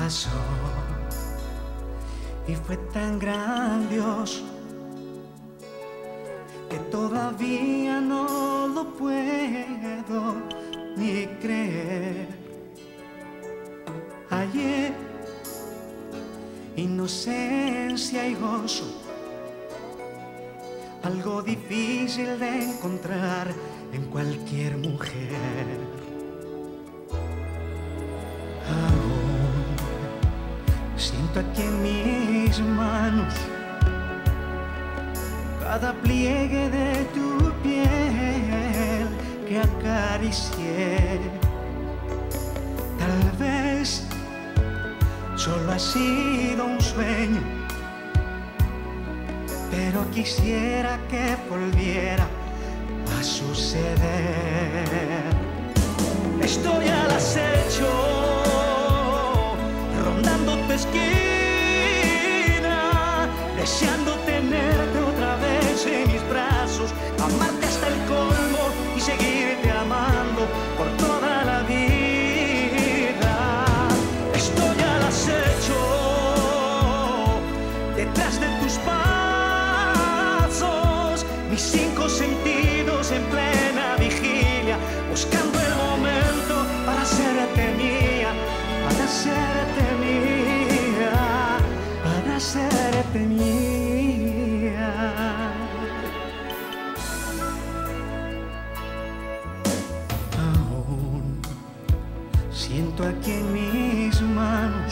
pasó y fue tan grandioso que todavía no lo puedo ni creer. Ayer, inocencia y gozo, algo difícil de encontrar en cualquier mujer. Aún siento aquí en mis manos cada pliegue de tu piel que acaricié. Tal vez solo ha sido un sueño, pero quisiera que volviera a suceder. Estoy al acecho, rondando tu esquina, deseando tenerte otra vez en mis brazos, amarte hasta el colmo y seguirte amando por toda la vida. Estoy al acecho, detrás de tus pasos, mis 5 sentidos en plena vigilia, buscando el momento para hacerte mía, para hacerte mía, para hacerte mía. Aún siento aquí en mis manos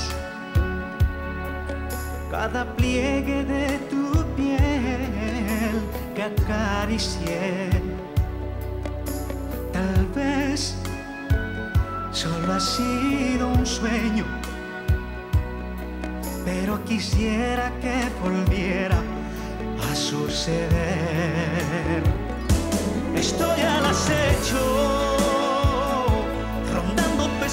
cada pliegue de tu piel que acaricié. Tal vez solo ha sido un sueño, pero quisiera que volviera a suceder. Estoy al acecho, rondando tu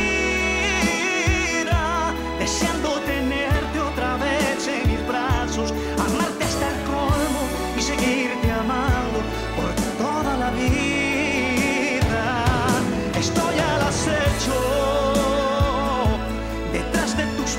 esquina, deseando tenerte otra vez en mis brazos, amarte hasta el colmo y seguirte amando por toda la vida. Estoy al acecho, detrás de tus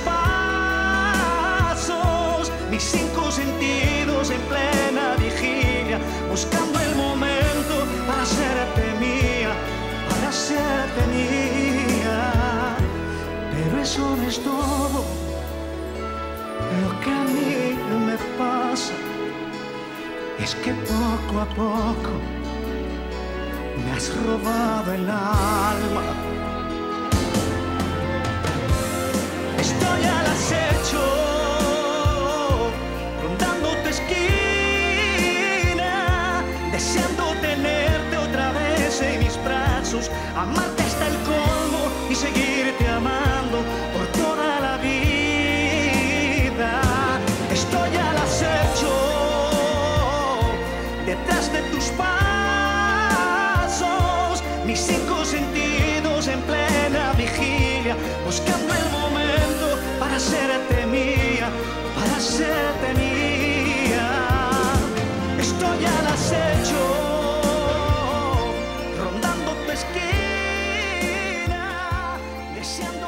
pasos, mis 5 sentidos en plena vigilia, buscando el momento para hacerte mía, para hacerte mía. Pero eso no es todo lo que a mí me pasa, es que poco a poco me has robado el alma. Estoy al acecho, rondando tu esquina, deseando tenerte otra vez en mis brazos, amarte hasta el colmo y seguirte amando por toda la vida. Estoy al acecho, detrás de tus pasos, mis 5 sentidos en plena vigilia, buscando el momento para hacerte mía, para hacerte mía. Estoy al acecho, rondando tu esquina, deseando